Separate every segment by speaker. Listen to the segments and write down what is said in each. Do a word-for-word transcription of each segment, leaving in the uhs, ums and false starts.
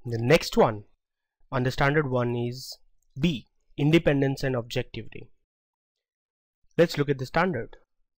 Speaker 1: The next one on the standard one is B, independence and objectivity. Let's look at the standard.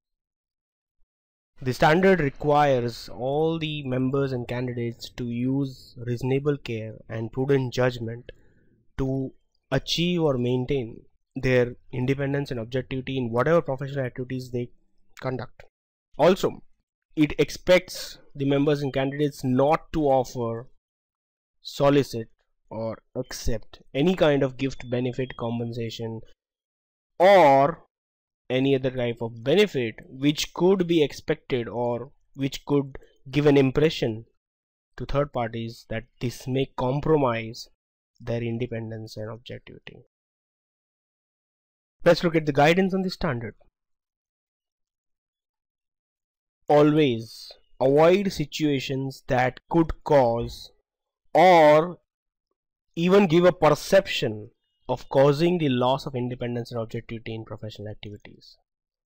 Speaker 1: The standard requires all the members and candidates to use reasonable care and prudent judgment to achieve or maintain their independence and objectivity in whatever professional activities they conduct. Also, it expects the members and candidates not to offer, solicit, or accept any kind of gift, benefit, compensation, or any other type of benefit which could be expected or which could give an impression to third parties that this may compromise their independence and objectivity. Let's look at the guidance on the standard. Always avoid situations that could cause or even give a perception of causing the loss of independence and objectivity in professional activities.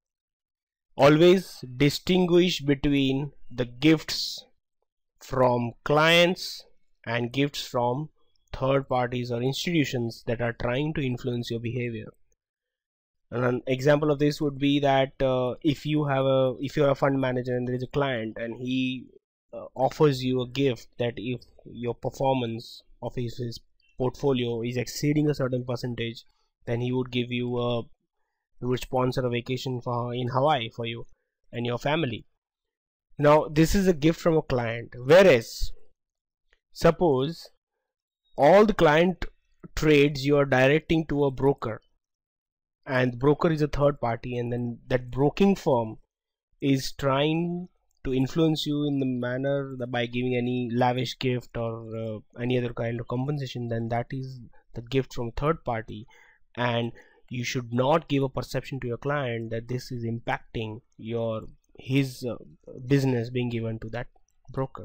Speaker 1: Always distinguish between the gifts from clients and gifts from third parties or institutions that are trying to influence your behavior. And an example of this would be that uh, if you have a if you're a fund manager and there is a client and he uh, offers you a gift that if your performance of his, his portfolio is exceeding a certain percentage, then he would give you a he would sponsor a vacation for in Hawaii for you and your family. Now this is a gift from a client, whereas suppose all the client trades you are directing to a broker, and the broker is a third party, and then that broking firm is trying to influence you in the manner that by giving any lavish gift or uh, any other kind of compensation, then that is the gift from third party, and you should not give a perception to your client that this is impacting your his uh, business being given to that broker.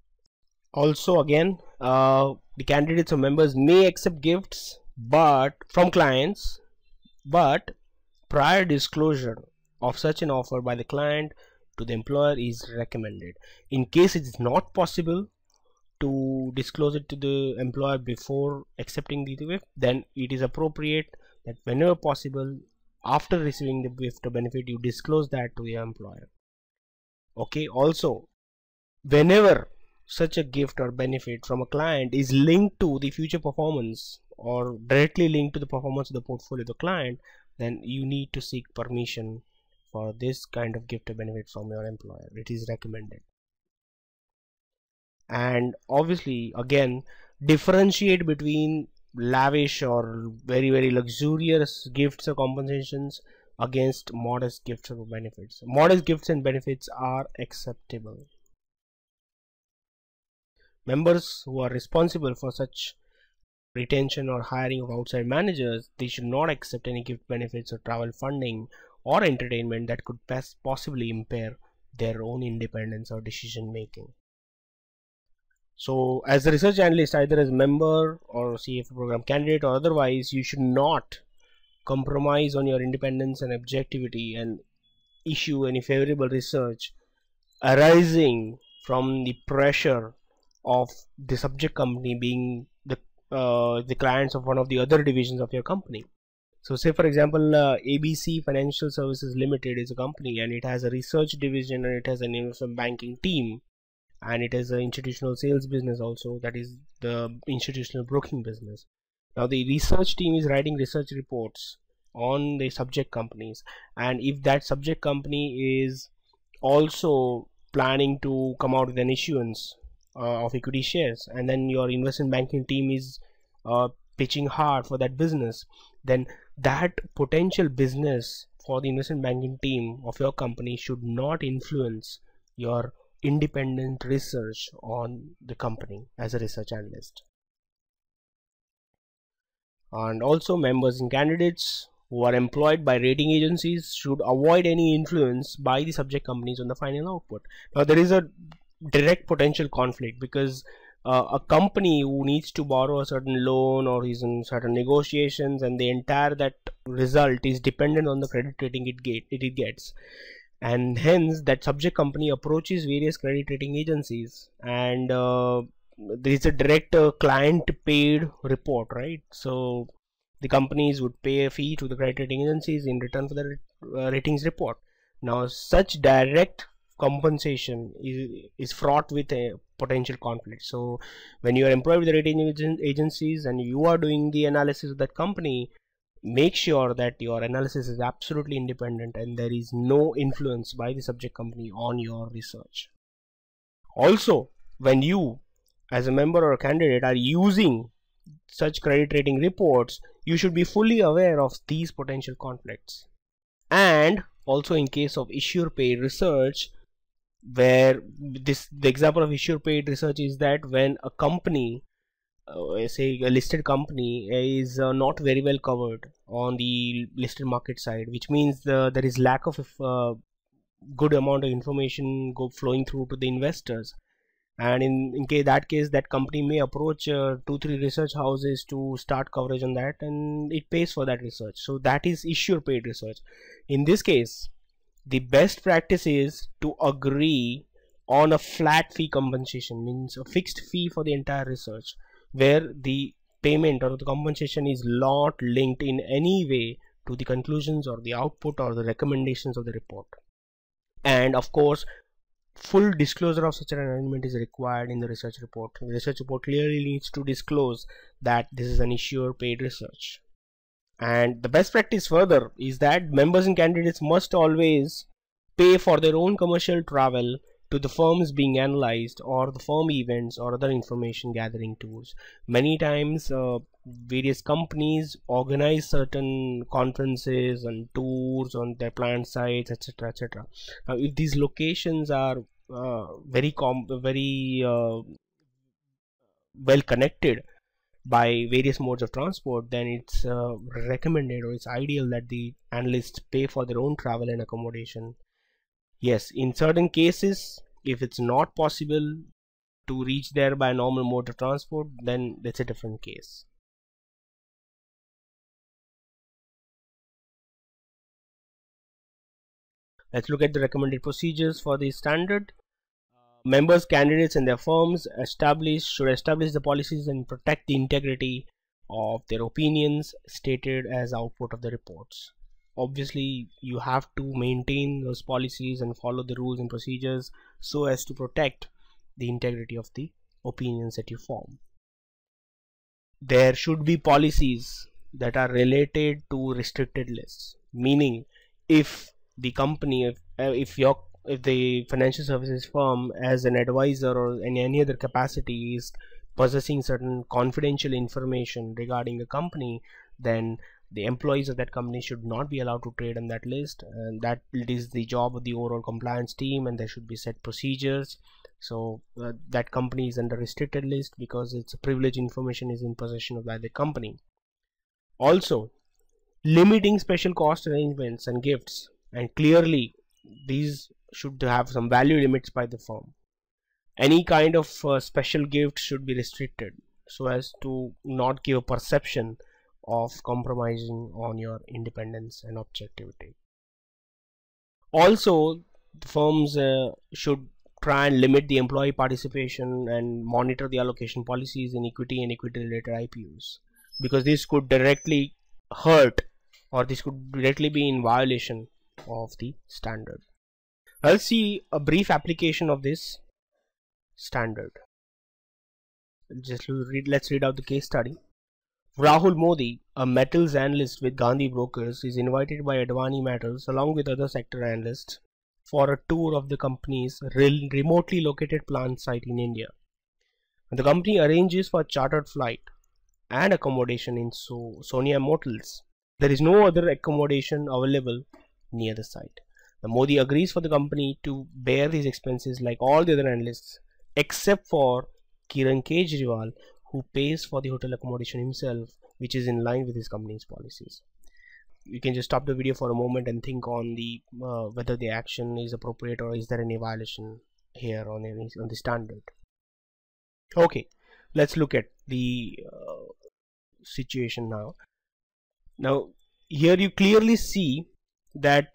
Speaker 1: Also again, uh, the candidates or members may accept gifts but from clients, but prior disclosure of such an offer by the client to the employer is recommended. In case it is not possible to disclose it to the employer before accepting the gift, then it is appropriate that whenever possible after receiving the gift or benefit you disclose that to your employer. Okay, also whenever such a gift or benefit from a client is linked to the future performance or directly linked to the performance of the portfolio of the client, then you need to seek permission for this kind of gift or benefit from your employer. It is recommended. And obviously again, differentiate between lavish or very very luxurious gifts or compensations against modest gifts or benefits. Modest gifts and benefits are acceptable. Members who are responsible for such retention or hiring of outside managers, they should not accept any gift, benefits or travel funding or entertainment that could possibly impair their own independence or decision making. So as a research analyst, either as member or C F A program candidate or otherwise, you should not compromise on your independence and objectivity and issue any favorable research arising from the pressure of the subject company being the uh, the clients of one of the other divisions of your company. So say for example, uh, A B C Financial Services Limited is a company and it has a research division and it has an investment banking team and it has an institutional sales business also, that is the institutional broking business. Now the research team is writing research reports on the subject companies, and if that subject company is also planning to come out with an issuance uh, of equity shares, and then your investment banking team is uh, pitching hard for that business, then that potential business for the investment banking team of your company should not influence your independent research on the company as a research analyst. And also members and candidates who are employed by rating agencies should avoid any influence by the subject companies on the final output. Now there is a direct potential conflict because uh, a company who needs to borrow a certain loan or is in certain negotiations and the entire that result is dependent on the credit rating it, get, it gets, and hence that subject company approaches various credit rating agencies and uh, there is a direct uh, client paid report, right? So the companies would pay a fee to the credit rating agencies in return for the uh, ratings report. Now such direct compensation is, is fraught with a potential conflict. So when you are employed with the rating agen agencies and you are doing the analysis of that company, make sure that your analysis is absolutely independent and there is no influence by the subject company on your research. Also, when you as a member or a candidate are using such credit rating reports, you should be fully aware of these potential conflicts. And also in case of issuer paid research, where this the example of issuer paid research is that when a company, uh, say a listed company, is uh, not very well covered on the listed market side, which means the, there is lack of uh, good amount of information go flowing through to the investors, and in, in case that case that company may approach uh, two three research houses to start coverage on that, and it pays for that research. So that is issuer paid research. In this case, the best practice is to agree on a flat fee compensation, means a fixed fee for the entire research, where the payment or the compensation is not linked in any way to the conclusions or the output or the recommendations of the report. And of course, full disclosure of such an arrangement is required in the research report. The research report clearly needs to disclose that this is an issuer paid research. And the best practice further is that members and candidates must always pay for their own commercial travel to the firms being analyzed, or the firm events or other information gathering tours. Many times uh, various companies organize certain conferences and tours on their plant sites, etc, etc. Now if these locations are uh, very com very uh, well connected by various modes of transport, then it's uh, recommended or it's ideal that the analysts pay for their own travel and accommodation. Yes, in certain cases, if it's not possible to reach there by normal mode of transport, then that's a different case. Let's look at the recommended procedures for the standard. Members, candidates and their firms establish should establish the policies and protect the integrity of their opinions stated as output of the reports. Obviously, you have to maintain those policies and follow the rules and procedures so as to protect the integrity of the opinions that you form. There should be policies that are related to restricted lists, meaning if the company, if, uh, if your if the financial services firm as an advisor or in any other capacity is possessing certain confidential information regarding a company, then the employees of that company should not be allowed to trade on that list, and that it is the job of the overall compliance team, and there should be set procedures. So uh, that company is under restricted list because its privileged information is in possession of by the company. Also, limiting special cost arrangements and gifts, and clearly these should have some value limits by the firm. Any kind of uh, special gift should be restricted so as to not give a perception of compromising on your independence and objectivity. Also, the firms uh, should try and limit the employee participation and monitor the allocation policies in equity and equity related I P Os, because this could directly hurt, or this could directly be in violation of the standard. Let's see a brief application of this standard. Just read, let's read out the case study. Rahul Modi, a metals analyst with Gandhi Brokers, is invited by Advani Metals along with other sector analysts for a tour of the company's re remotely located plant site in India. And the company arranges for a chartered flight and accommodation in so Sonia Motels. There is no other accommodation available near the site. The Modi agrees for the company to bear these expenses like all the other analysts, except for Kiran Kejriwal, who pays for the hotel accommodation himself, which is in line with his company's policies. You can just stop the video for a moment and think on the uh, whether the action is appropriate or is there any violation here on any on the standard. Okay, let's look at the uh, situation now. Now here you clearly see that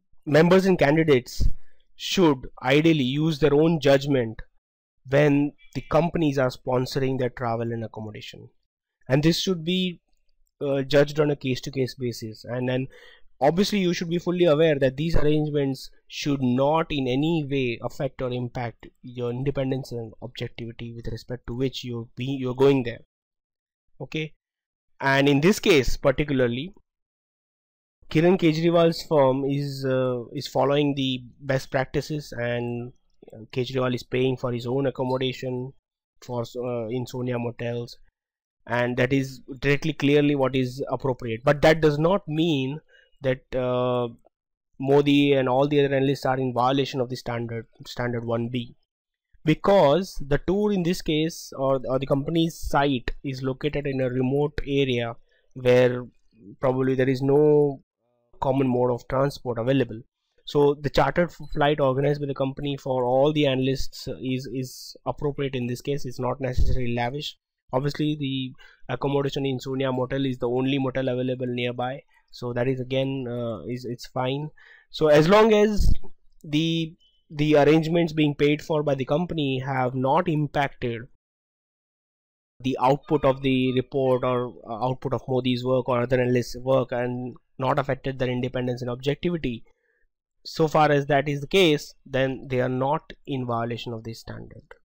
Speaker 1: members and candidates should ideally use their own judgment when the companies are sponsoring their travel and accommodation, and this should be uh, judged on a case-to-case basis. And then obviously you should be fully aware that these arrangements should not in any way affect or impact your independence and objectivity with respect to which you be you're going there. Okay, and in this case particularly, Kiran Kejriwal's firm is uh, is following the best practices, and Kejriwal is paying for his own accommodation for uh, in Sonia Motels, and that is directly clearly what is appropriate. But that does not mean that uh, Modi and all the other analysts are in violation of the standard standard one B, because the tour in this case, or, or the company's site, is located in a remote area where probably there is no common mode of transport available. So the chartered flight organized by the company for all the analysts is is appropriate in this case. It's not necessarily lavish. Obviously the accommodation in Sonia Motel is the only motel available nearby, so that is again uh, is it's fine. So as long as the the arrangements being paid for by the company have not impacted the output of the report or uh, output of Modi's work or other analysts' work, and not affected their independence and objectivity, so far as that is the case, then they are not in violation of this standard.